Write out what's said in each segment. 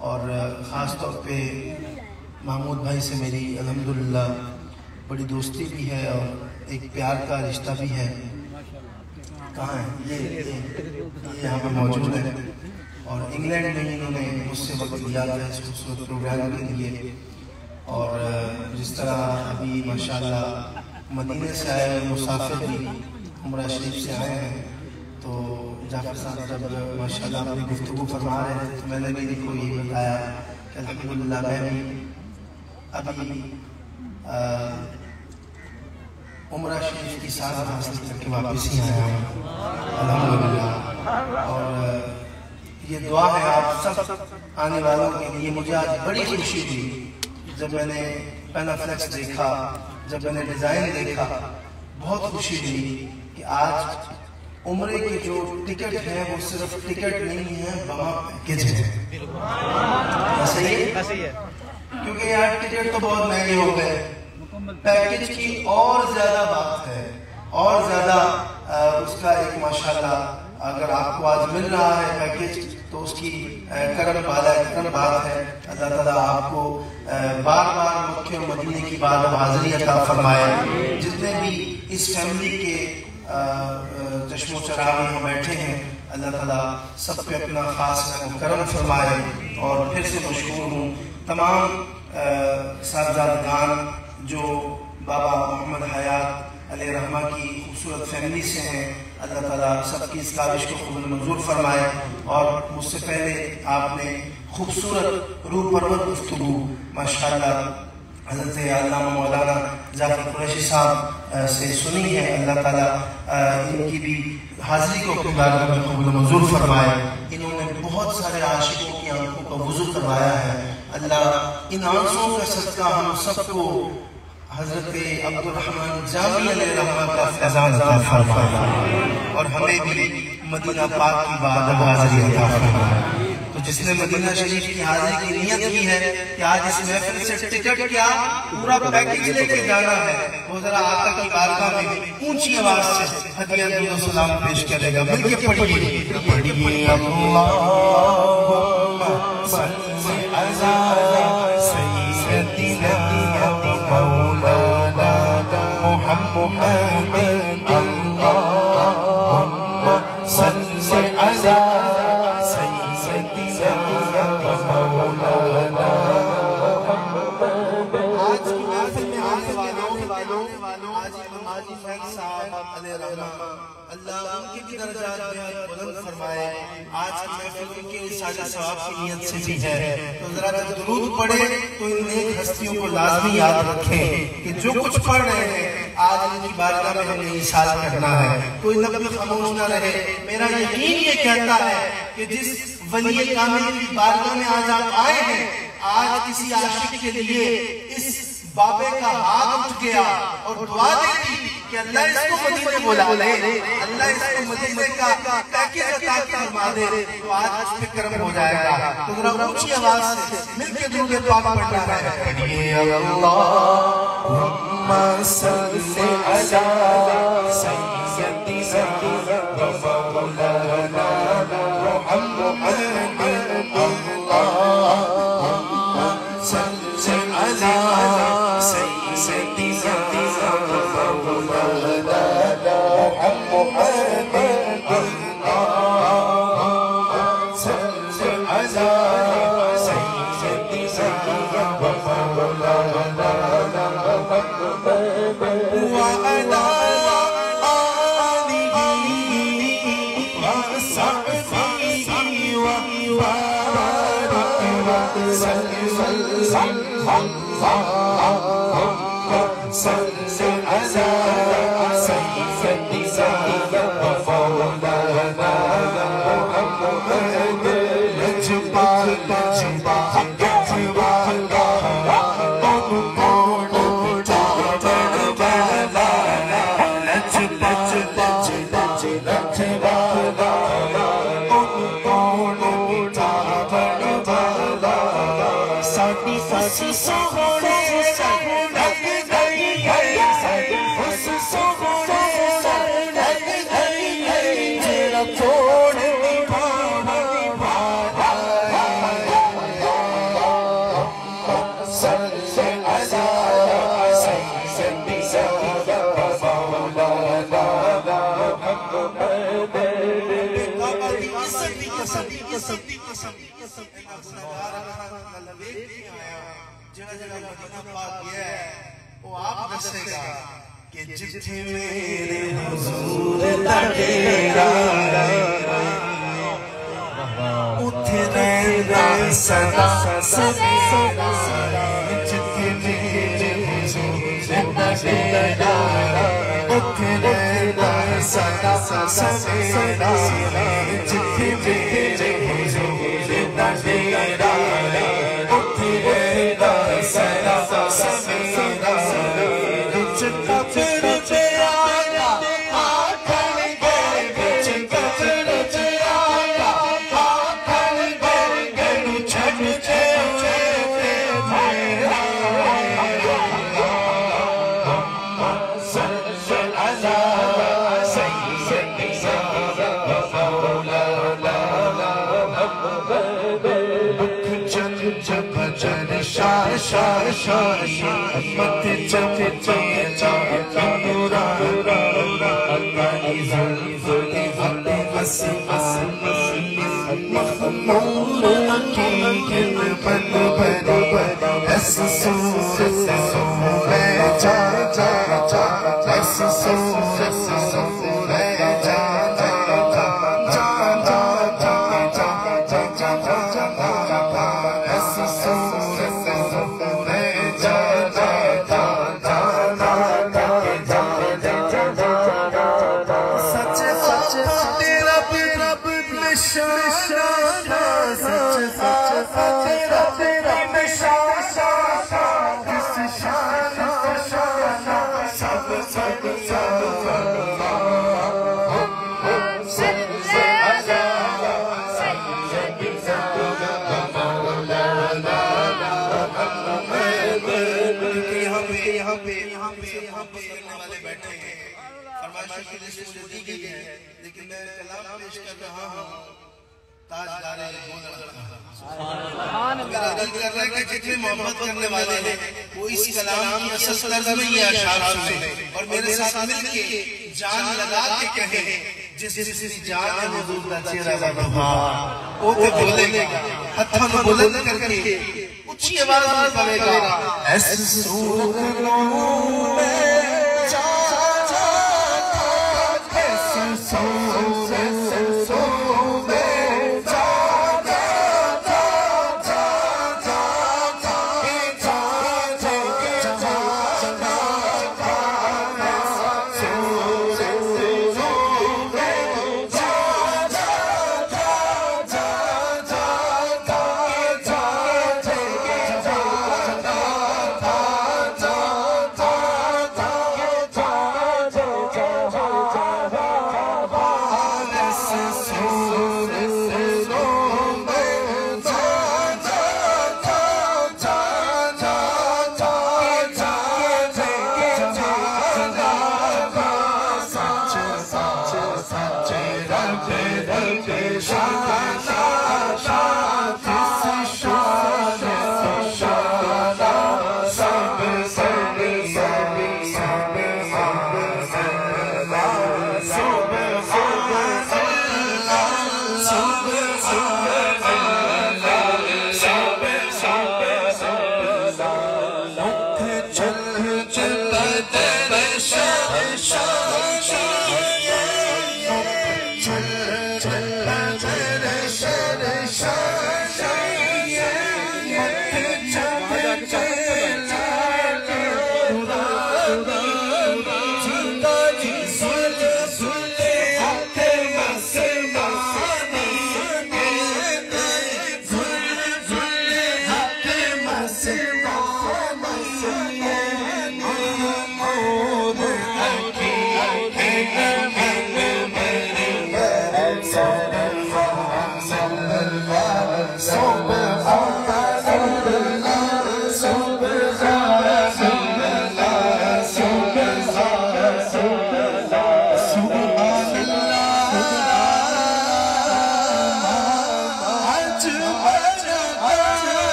اور خاص طور پہ محمود بھائی سے میری الحمدللہ بڑی دوستی بھی ہے اور ایک پیار کا رشتہ بھی ہے. کہاں ہے یہ یہاں پہ موجود ہے اور انگلینڈ میں انہوں نے مجھ سے وقت لیا تھا اس خوبصورت پروگرام کے لیے. اور جس طرح ابھی ماشاءاللہ مدینے سے آئے ہوئے مسافر بھی عمرہ شریف سے آئے ہیں، تو جعفر صاحب جب ماشاءاللہ اپنی گفتگو فرما رہے تھے تو میں نے بھی ان کو یہ بتایا کہ الحمدللہ میں بھی ابھی عمرہ شریف کی سعادت حاصل کر کے واپس ہی آیا ہوں الحمدللہ. اور یہ دعا ہے آپ سب آنے والوں کے لیے. مجھے آج بڑی خوشی ہوئی جب میں نے پینافلیکس دیکھا، جب میں نے ڈیزائن دیکھا، بہت خوشی ہوئی کہ آج عمرے کے جو ٹکٹ ہیں وہ صرف ٹکٹ نہیں ہیں، بما پیکج ہے. صحیح ہے؟ کیونکہ یار ٹکٹ تو بہت مہنگے ہو گئے، پیکج کی اور زیادہ بات ہے، اور زیادہ اس کا ایک ماشاءاللہ اگر آپ کو آج مل رہا ہے پیکج تو اس کی کرم بات ہے. اللہ تعالیٰ آپ کو بار بار مکہ و مدینے کی بار حاضری عطا فرمائے. جتنے بھی اس فیملی کے چشم و چراغ میں بیٹھے ہیں اللہ تعالیٰ سب پہ اپنا خاص کرم فرمائے. اور پھر سے مشکور ہوں تمام صاحبزادگان جو بابا محمد حیات علیہ رحمہ کی خوبصورت فیملی سے ہیں. اللہ تعالیٰ سب کی اس کاوش کو قبول منظور فرمائے. اور مجھ سے پہلے آپ نے خوبصورت روح پرور گفتگو ماشاءاللہ حضرت علامہ مولانا ذاکر قریشی صاحب سے سنی ہے. اللہ تعالیٰ ان کی بھی حاضری کو اپنی بارگاہ میں قبول منظور فرمائے. انہوں نے بہت سارے عاشقوں کی آنکھوں کا وضو کروایا ہے. اللہ ان آنکھوں کا صدقہ ہم سب کو حضرت عبد الرحمن جامی علیہ رحمہ کا فیضان عطا فرمائے اور ہمیں بھی مدینہ پاک کی بارگاہ حاضری عطا فرمائے. تو جس نے مدینہ شریف کی حاضری کی نیت کی ہے کہ آج اس محفل سے ٹکٹ کیا پورا پیکج لے کے جانا ہے، وہ ذرا آقا کی بارگاہ میں اونچی آواز سے ہدیہ درود و سلام پیش کرے گا. مل کے پڑھیے اللہم صلی علی سیدنا مولانا محمد اللہم صلی علی سیدنا مولانا. آج کی محفل میں آنے والوں حاجی فیض صاحب علیہ رحمہ اللہ ان کی بھی درجات بلند فرمائے. آج کی محفل ان کے ساجد ثواب کی نیت سے بھی ہے. تو ذرا جب درود پڑھے تو ان نیک ہستیوں کو لازمی یاد رکھیں کہ جو کچھ پڑھ رہے ہیں آج ان کی بارگاہ میں ہم نے ایصال کرنا ہے. کوئی لفظ خاموش نہ رہے. میرا یقین یہ کہتا ہے کہ جس ولی کامل کی بارگاہ میں آج آپ آئے ہیں، آج کسی عاشق کے لیے اس بابے کا ہاتھ اٹھ گیا اور دعا دیتی کہ اللہ اس کو مدینے بلا لے، اللہ اس کو مدینے کا پیکج عطا فرما دے، تو آج اس پہ کرم ہو جائے گا. تو ذرا اونچی آواز سے مل کے درود پاک پڑھنا ہے. پڑھیے اللہم صلی علی سیدنا مولانا محمد اللہم صلی علی سیدنا مولانا محمد اللہم صلی علی سیدنا مولانا وعلى آله وصحبه وبارك وسلم. صل على سيدنا مولانا محمد لجبال قسم اینا گناہگار اللہ دیکھ کے آیا جگہ جگہ مدینہ پاک گیا ہے وہ آپ دسے گا کہ جتھے میرے حضور دا ڈیرا اتھے رہنا سدا سویرا جتھے میرے حضور دا ڈیرا اتھے رہنا سدا سویرا جتھے میرے حضور دا ڈیرا اتھے رہنا سدا سویرا چکا پھر پہ آیا آکھن گئے بچ کفر پہ آیا آکھن گئے گنو چھٹ چھوڑے میرا صلی علی سیدنا مولانا جن جب جن شاہ شاہ شاہ مت جب جب نورا اکانی ظلف اپنے وسیمان مخمور اکین بن بن ایس سور میں جا جا جا ایس سور میں جا جا جا جا جا جا جا جا جا جا ایس سور میں جا جا جا جا سچ سچ تیرا رب نشانہ سچ سچ تیرا رب نشانہ اس شان شانہ سب سب سب یہاں پہ کرنے والے بیٹھے ہیں فرمائش کی لسٹ مجھے دی گئی ہے لیکن میں کلام پیش کر رہا ہوں تاجدار گولڑ کا میرا دل کر رہا ہے کہ جتنے محبت کرنے والے ہیں وہ اس کلام کی اصل طرز میں یہ اشعار سنیں اور میرے ساتھ مل کے جان لگا کے کہیں جس جان ہے حضور دا چہرہ بابا وہ تے بولے گا ہتھاں نوں بلند کر کے اچھی آواز میں پڑے گا ایس سوروں میں جا جا جا ایس سوروں میں جا جا جا جا جا جا جا جا جا جا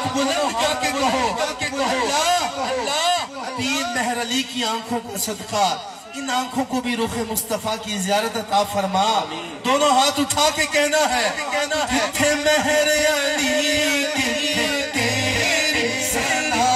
بلند کر کے کہو اللہ پیر مہر علی کی آنکھوں کا صدقہ ان آنکھوں کو بھی رخ مصطفیٰ کی زیارت عطا فرما. دونوں ہاتھ اٹھا کے کہنا ہے جتھے مہر علی تیری سلام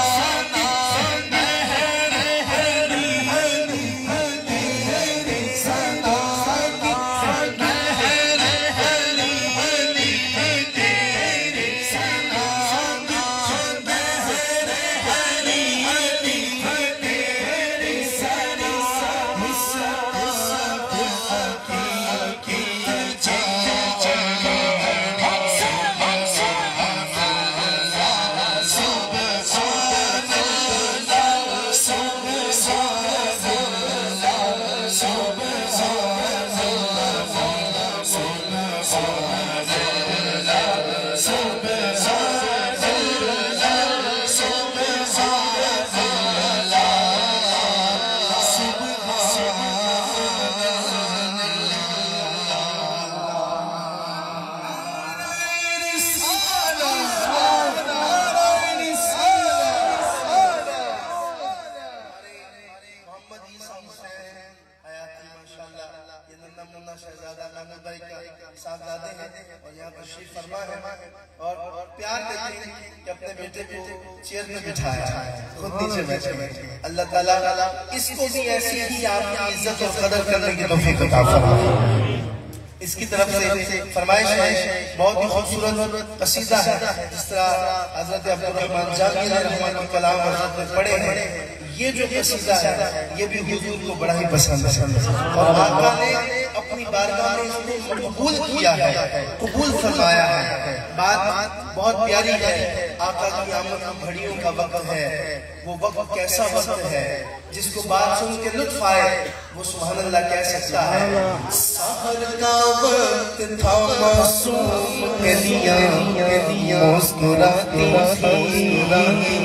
اور یہاں پر شریف فرما ہے اور پیار دیتے ہیں کہ اپنے بیٹے کو چیئر میں بٹھایا خود نیچے بیٹھے. اللہ تعالیٰ اس کو بھی ایسی ہی آپ کی عزت اور قدر کرنے کی توفیق عطا فرمائے. اس کی طرف سے فرمائش ہے بہت ہی خوبصورت قصیدہ ہے جس طرح حضرت عبدالرحمن جامی رحمہ اللہ کلام حضرت میں پڑھے ہیں. یہ جو قصیدہ ہے یہ بھی حضور کو بڑا ہی پسند ہے اور آقا نے اپنی بارگاہ میں اس کو قبول کیا ہے قبول فرمایا ہے. بات بہت پیاری ہے. آقا کی آمد کی گھڑیوں کا وقت ہے. وہ وقت کیسا وقت ہے جس کو بات سن کے لطف آئے وہ سبحان اللہ کہہ سکتا ہے. سحر کا وقت تھا معصوم کلیاں مسکراتی تھی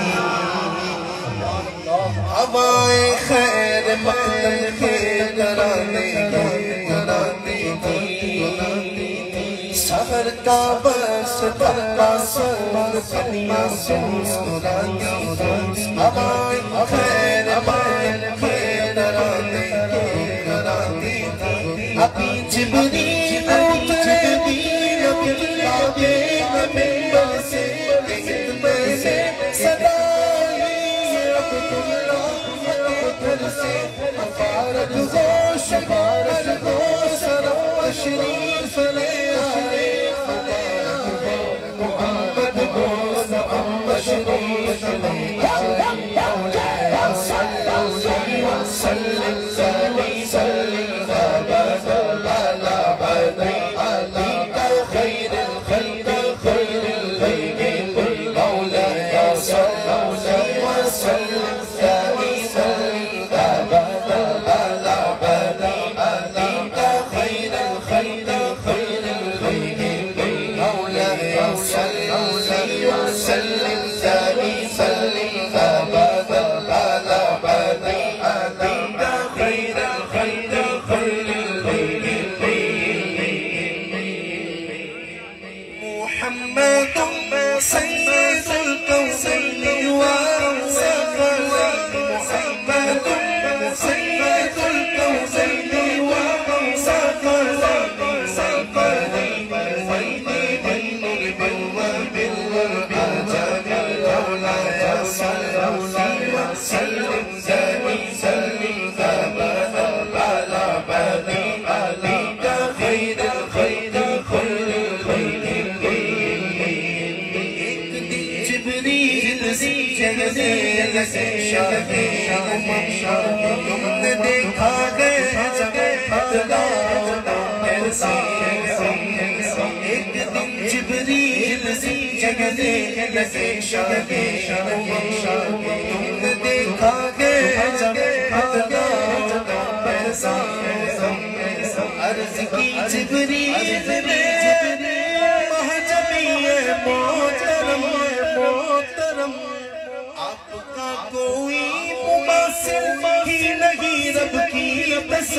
ہوائیں خیر مقتل کے ترانے گنگناتی تھی. سحر کا برس تھا سر کلیاں مسکراتی تھی ہوائیں خیر مقتل کے ترانے گنگناتی تھی. ابھی جبریل اترے بھی نبی آگے ممبر سے خدمت سے صدائی فارغ ہو شفارغ ہو سرا تشریف لے آئے محمد کو نعم شریف لے آئے. مولانا صلی اللہ وسلم سلم على خير الخلق خير الخلق مولانا صلى الله وسلم تم نے دیکھا گئے ایک دن جبریل جگنے لگے تم نے دیکھا گئے عرض کی جبریل نے محترم آپ کا کوئی مماثل ہی نہیں رب کی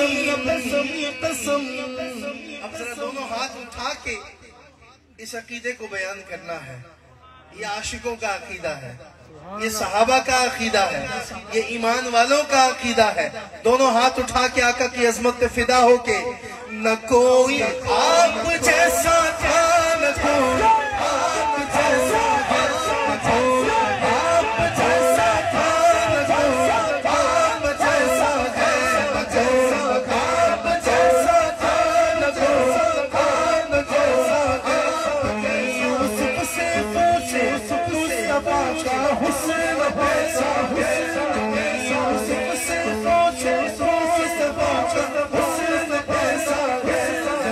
قسم. اب ذرا دونوں ہاتھ اٹھا کے اس عقیدے کو بیان کرنا ہے. یہ عاشقوں کا عقیدہ ہے، یہ صحابہ کا عقیدہ ہے، یہ ایمان والوں کا عقیدہ ہے. دونوں ہاتھ اٹھا کے آقا کی عظمت پہ فدا ہو کے نہ کوئی آپ جیسا تھا، نہ کوئی آپ جیسا ہے، نہ کوئی آپ جیسا تھا، نہ کوئی آپ جیسا ہے، نہ کوئی آپ جیسا تھا، نہ کوئی آپ جیسا ہے. یوسف سے پوچھے مصطفیٰ کا حسن کیسا ہے، یوسف سے پوچھے مصطفیٰ کا حسن کیسا ہے.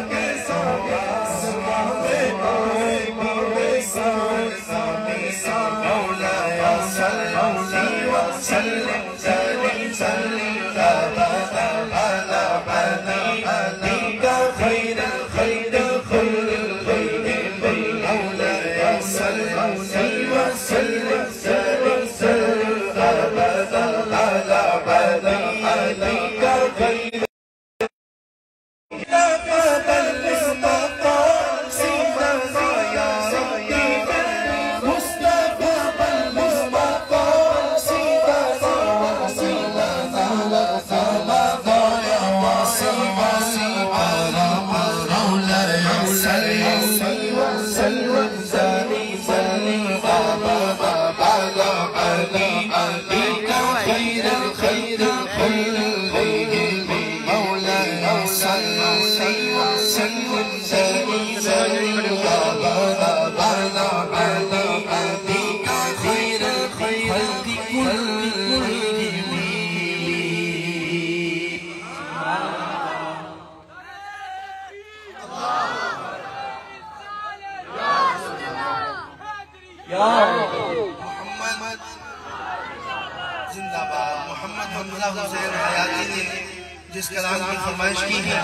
محمد زندہ باد. محمد حمزہ حسین حیاتی نے جس کلام کی فرمائش کی ہے،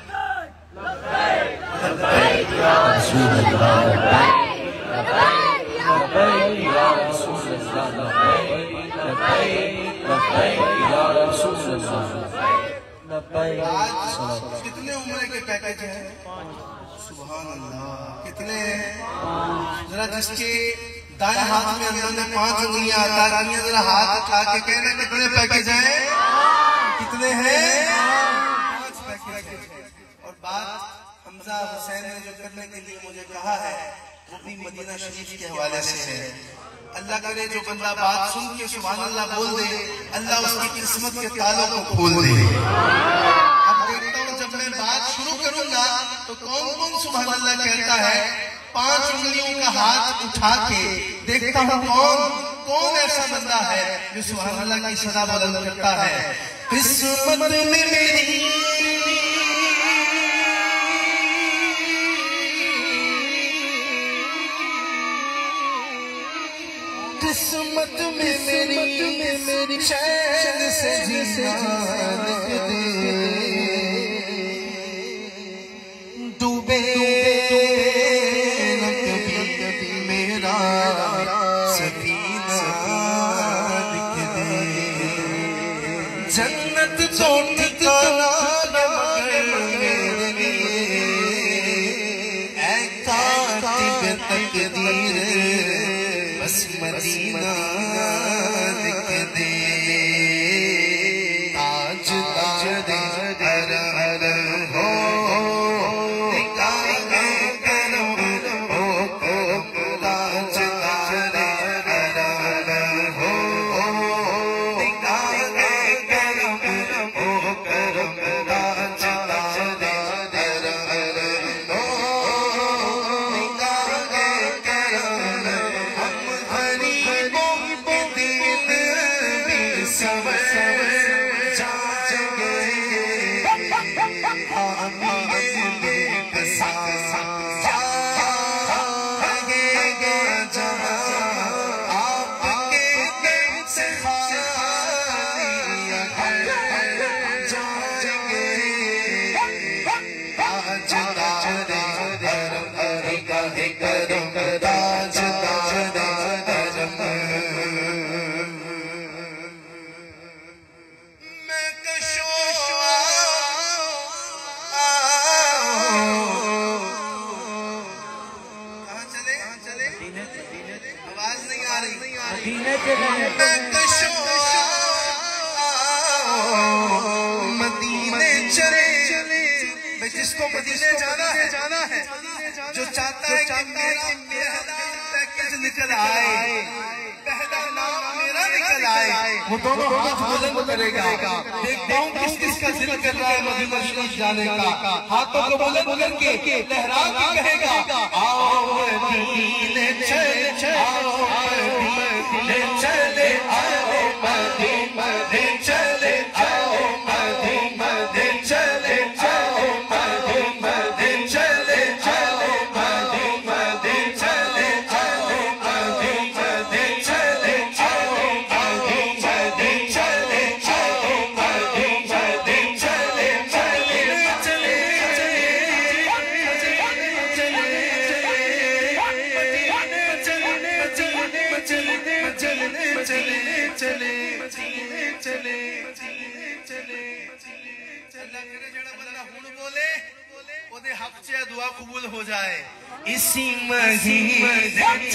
لبیک یا رسول اللہ، لبیک یا رسول اللہ، لبیک یا رسول اللہ. آج کتنے عمرے کے پیکج ہیں؟ سبحان اللہ. کتنے ہیں؟ ذرا جس کے دائیں ہاتھ میں اللہ نے 5 انگلیاں عطا کی ہیں، ذرا ہاتھ اٹھا کے کہنا کتنے پیکج ہیں؟ کتنے ہیں؟ 5 پیکج ہیں. اور بات حمزہ حسین نے جو کرنے کے لیے مجھے کہا ہے وہ بھی مدینہ شریف کے حوالے سے ہے. اللہ کرے جو بندہ بات سن کے سبحان اللہ بول دے، اللہ اس کی قسمت کے تالوں کو کھول دے. اب دیکھتا ہوں جب میں بات شروع کروں گا تو کون کون سبحان اللہ کہتا ہے 5 انگلیوں کا ہاتھ اٹھا کے. دیکھتا ہوں کون ایسا بندہ ہے جو سبحان اللہ کی صدا بلند کرتا ہے. قسمت میں میری قسمت میں میری چین سے جینا لکھ دے. ڈوبے نہ کبھی میرا سفینہ لکھ دے. جنت تو ٹھکانا مگر میرے لیے اے کاتب تقدیر بس مدینہ لکھ دے. تاج ہر ہر ہو مدینے چلے مدینے چلے جس کو مدینے جانا ہے جو چاہتا ہے کہ میرا پیکج نکل آئے پہلا نام میرا نکل آئے وہ دونوں ہاتھ بلند کرے گا دیکھتا ہوں کس کس کا ذکر کر رہا ہے مدینہ شریف جانے کا ہاتھوں کو بلند کر کے لہرا کے کہے گا آؤ مدینے چلے آؤ مدینے چلے آؤ مدینے چلے آؤ مدینے چلے آؤ مدینے چلے آؤ مدینے چلے آؤ مدینے چلے آؤ مدینے چلے آؤ مدینے چلے دعا قبول ہو جائے اسی مہینے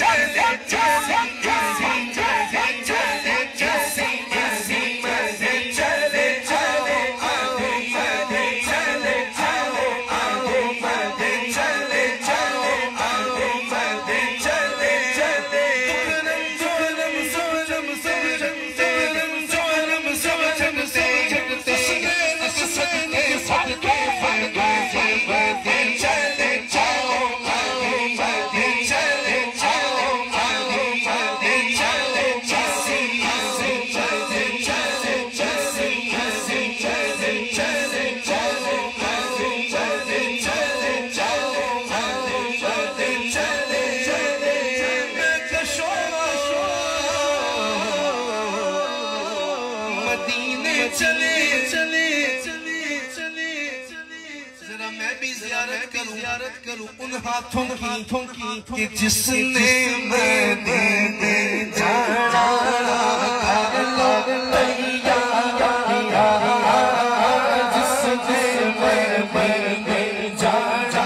زیارت کروں ان ہاتھوں کی کہ جس نے مدینے جانا جس نے مدینے جانا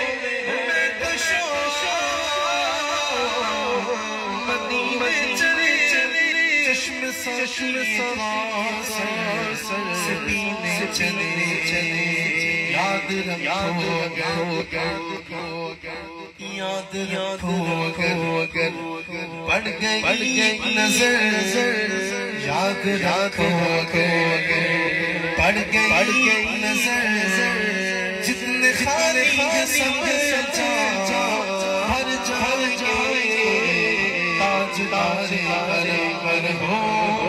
چلے چشم سے پینے چلے یاد رکھو یاد رکھو اگر پڑ گئی نظر یاد رکھو پڑ گئی نظر جتنے خالی ہیں سب ہر جائیں تاج تارے پر ہو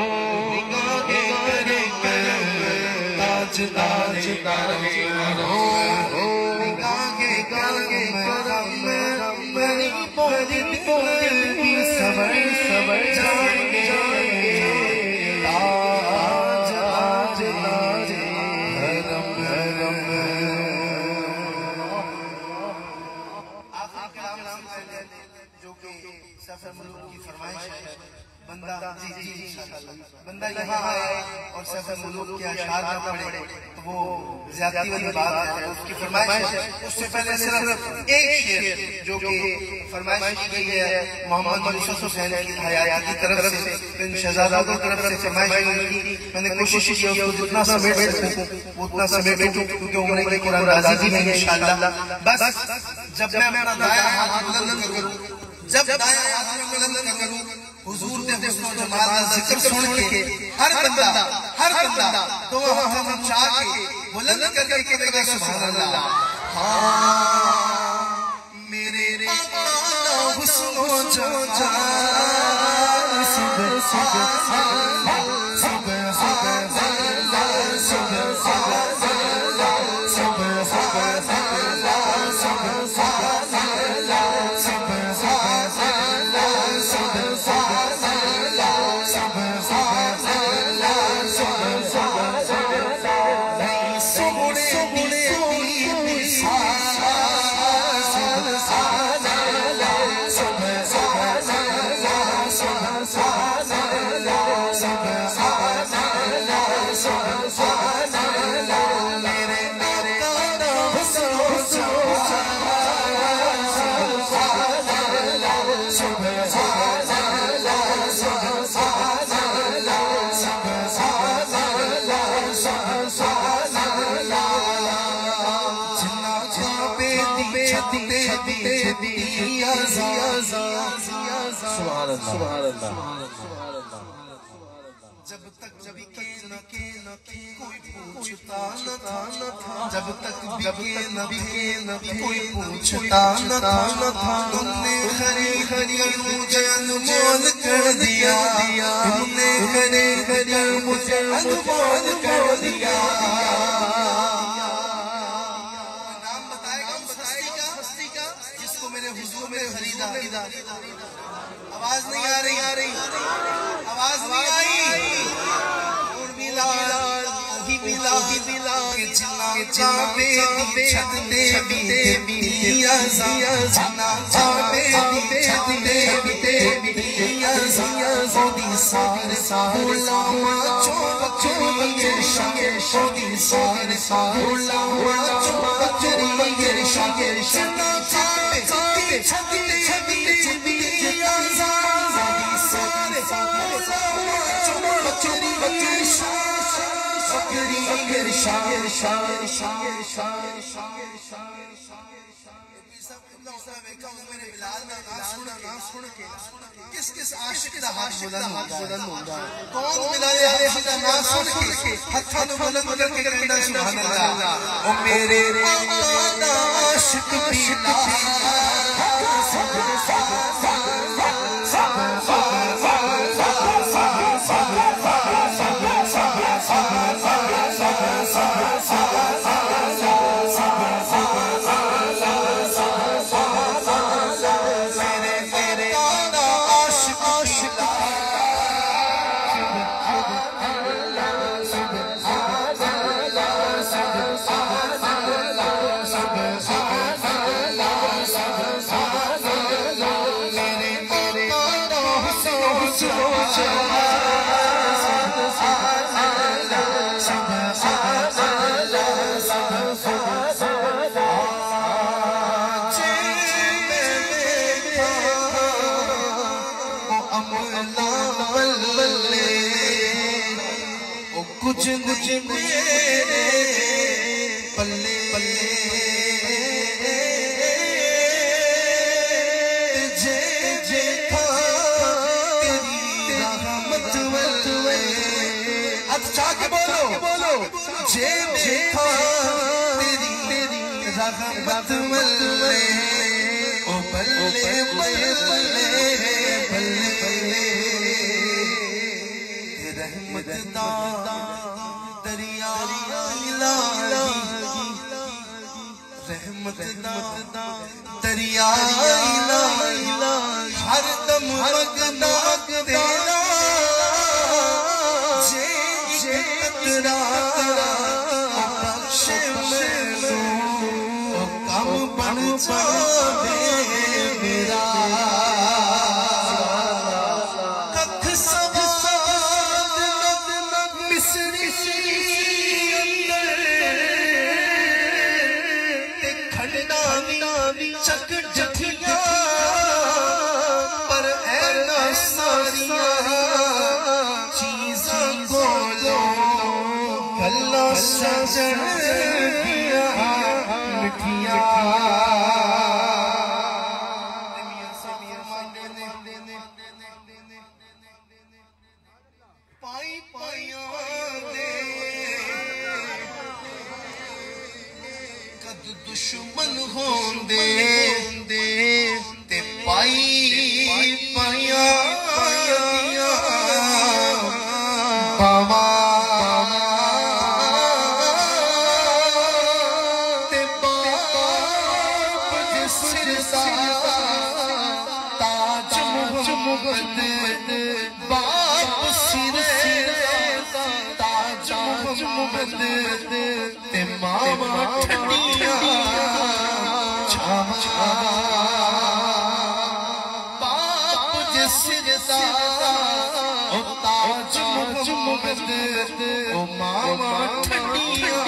نگاہ کر تاج تارے پر ہو نگاہ کر میری پوری صبر جائیں گے تاج تاج حرم جو کہ سفر ملوک کی فرمائش ہے بندہ یہاں آئے اور سفر ملوک کے اشعار نہ پڑھے تو وہ زیادتی والی بات ہے اس کی فرمائش ہے اس سے پہلے صرف ایک شعر جو کہ فرمائش کی گئی ہے محمد یوسف حسین کی حیات کی طرف سے ان شہزادوں کی طرف سے فرمائش کی میں نے کوشش کی اس کو جتنا سمیٹ سکوں اتنا سمیٹوں کیونکہ عمرے کی قرآن راضی بھی ہے انشاءاللہ بس جب میں اپنا دائرہ ہاتھ بلند کروں جب دائرہ ہاتھ بلند کروں حضور نے حسن و جمال کا ذکر سن کے ہر بندہ تو ہم چاہ کے بلند کر کے کہے گا سبحان اللہ میرے حسن و جمال سبحان اللہ جب تک بکے نہ کوئی پوچھتا نہ تھا جب تک بکے نہ کوئی پوچھتا نہ تھا تم نے خری مجھے انمول کر دیا تم نے خری مجھے انمول کر دیا نام بتائے گا ہستی کا جس کو میرے حضور میں خریدا آواز نہیں آ رہی آواز نہیں آئی اور بلا کہ جنا چاہے چھت دے بھی ازا جنا چاہے چھت دے بھی ازا سودی سارے غلاما چوری شودی سارے غلاما چوری جنا چاہے چھت دے بھی کس عاشق کا ہاتھ بلند ہوگا کون ملائے عاشق کا نام سن کے ہاتھ بلند کر کے کہنا سبحان اللہ او میرے عاشق کچھ میرے پلے جے تھا تیری رحمت والے اچھا کے بولو جے تھا تیری رحمت والے او بلے بلے رحمت دا دریا الہی رحمت دا دریا الہی ہر دم مگنا تیرا جے قطرہ بخش مینوں کم بن جاوے میرا چک جٹھیاں پر اینا ساریاں چیزیں بولو اللہ سجن دیا مٹھیاں پائی پائیاں دے کد دشمن ہوندے تے پائی پائیاں باوا تے باپ جسر دا تاج محمد باپ سر تاج محمد تے ماما ٹھنڈیاں باپ جسر دا تاج محمد او ماما ٹھنڈیاں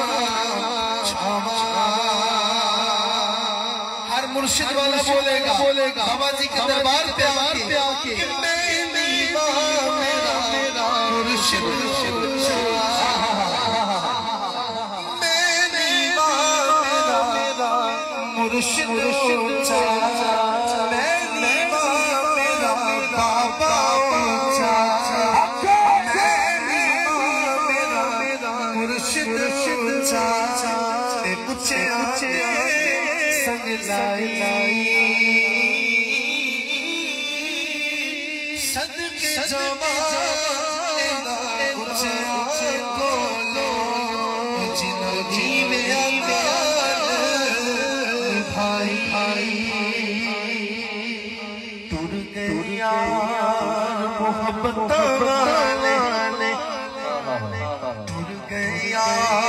ہر مرشد والا بولے گا بابا جی کے دربار پہ آ کے کہ میں نیواں میرا مرشد میں نیواں میرا مرشد اونچا میں نیواں میرا بابا اونچا میں نیواں میرا مرشد اونچا تے پوچھے سنگ لائی صدقے جمال اونچے بولو جنہوں جی میں آمان بھائی ٹر گیا محبت والے ٹر گیا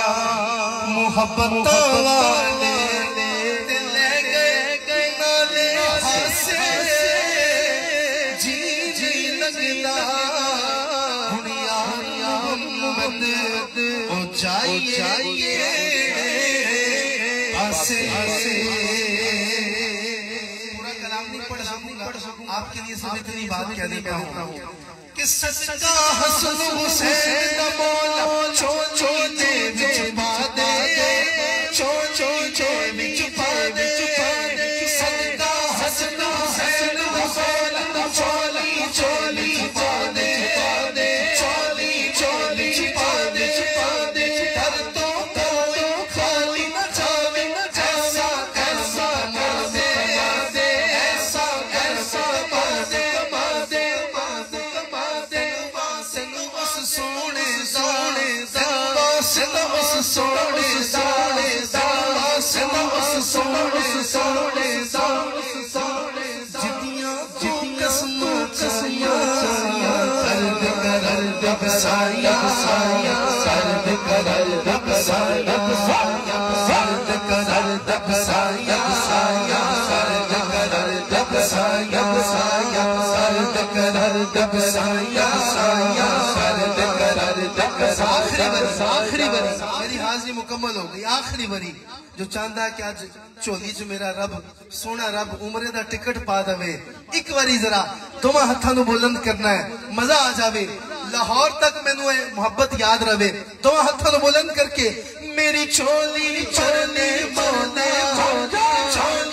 محبت والے چاہیے آسے پورا کلام نہیں پڑھ سکوں آپ کے لیے صرف اتنی بات کہہ دیتا ہوں کہ صدقہ حسن حسین مولا چھوٹے وچ پا دے چھوٹے وچ پا دے صدقہ حسن حسین مولا چولی پا دے چولی پا دے میری حاضری مکمل ہو گئی آخری بری جو چاہتا ہے کہ آج چولی جو میرا رب سونا رب عمرے دا ٹکٹ پا دوے ایک باری ذرا تمہاں ہتھاں نو بلند کرنا ہے مزہ آ جاوے لاہور تک میں نے محبت یاد رہے دو ہاتھوں بلند کر کے میری چولی چولی مولا